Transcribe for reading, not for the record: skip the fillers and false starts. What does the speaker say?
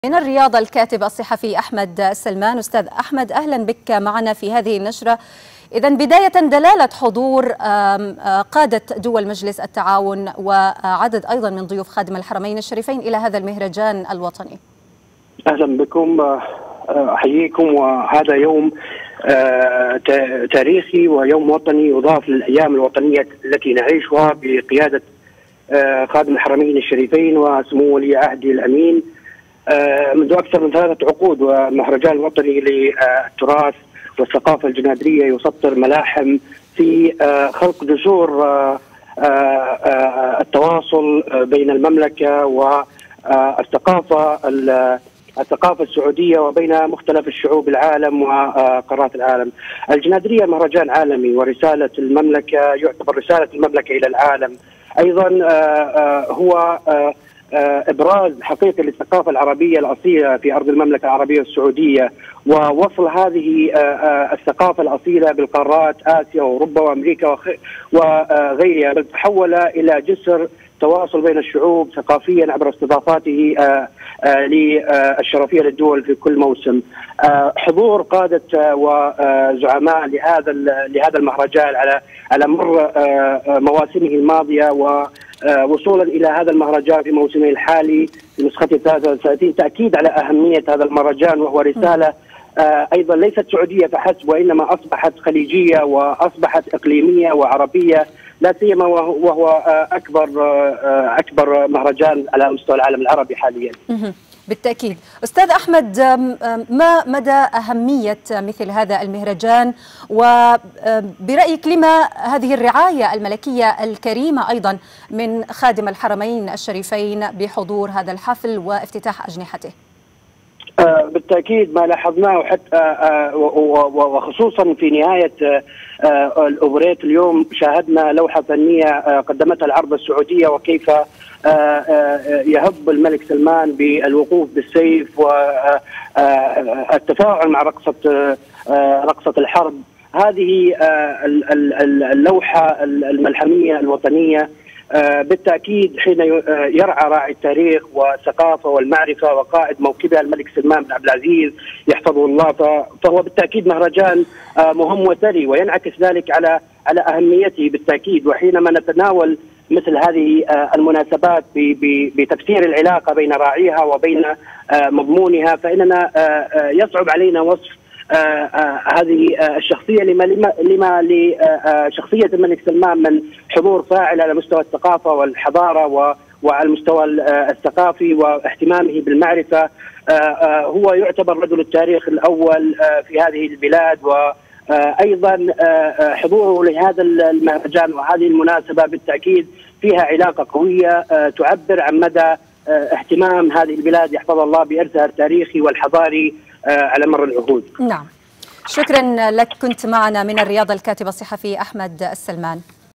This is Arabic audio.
من الرياض الكاتب الصحفي أحمد السلمان. أستاذ أحمد، أهلا بك معنا في هذه النشرة. إذا بداية دلالة حضور قادة دول مجلس التعاون وعدد أيضا من ضيوف خادم الحرمين الشريفين إلى هذا المهرجان الوطني. أهلا بكم، أحييكم. وهذا يوم تاريخي ويوم وطني يضاف للأيام الوطنية التي نعيشها بقيادة خادم الحرمين الشريفين وسمو ولي عهده الأمين منذ أكثر من 3 عقود. والمهرجان الوطني للتراث والثقافة الجنادرية يسطر ملاحم في خلق جسور التواصل بين المملكة والثقافة السعودية وبين مختلف الشعوب العالم وقارات العالم. الجنادرية مهرجان عالمي ورسالة المملكة، يعتبر رسالة المملكة إلى العالم. أيضا هو إبراز حقيقي للثقافة العربية الأصيلة في أرض المملكة العربية السعودية، ووصل هذه الثقافة الأصيلة بالقارات آسيا وأوروبا وأمريكا وغيرها، بل تحول إلى جسر تواصل بين الشعوب ثقافيا عبر استضافاته للشرفية للدول في كل موسم. حضور قادة وزعماء لهذا المهرجان على مر مواسمه الماضية ووصولا إلى هذا المهرجان في موسمه الحالي في نسخته 33 تأكيد على أهمية هذا المهرجان، وهو رسالة أيضا ليست سعودية فحسب، وإنما أصبحت خليجية وأصبحت إقليمية وعربية، لا سيما وهو أكبر مهرجان على مستوى العالم العربي حاليا. بالتأكيد. أستاذ أحمد، ما مدى أهمية مثل هذا المهرجان، وبرأيك لما هذه الرعاية الملكية الكريمة أيضا من خادم الحرمين الشريفين بحضور هذا الحفل وافتتاح أجنحته؟ بالتأكيد ما لاحظناه حتى وخصوصا في نهاية الأوبريت اليوم شاهدنا لوحة فنية قدمتها العربة السعودية، وكيف يهب الملك سلمان بالوقوف بالسيف والتفاعل مع رقصة الحرب. هذه اللوحة الملحمية الوطنية بالتأكيد حين يرعى راعي التاريخ والثقافة والمعرفة وقائد موكبها الملك سلمان بن عبد العزيز يحفظه الله، فهو بالتأكيد مهرجان مهم وثري، وينعكس ذلك على أهميته بالتأكيد. وحينما نتناول مثل هذه المناسبات بتفسير العلاقة بين راعيها وبين مضمونها، فإننا يصعب علينا وصف هذه الشخصية لما لشخصية الملك سلمان من حضور فاعل على مستوى الثقافة والحضارة وعلى المستوى الثقافي واهتمامه بالمعرفة. هو يعتبر رجل التاريخ الأول في هذه البلاد، وأيضا حضوره لهذا المهرجان وهذه المناسبة بالتأكيد فيها علاقة قوية تعبر عن مدى اهتمام هذه البلاد يحفظ الله بإرثها التاريخي والحضاري على مر العهود. نعم، شكرا لك. كنت معنا من الرياض الكاتب الصحفي أحمد السلمان.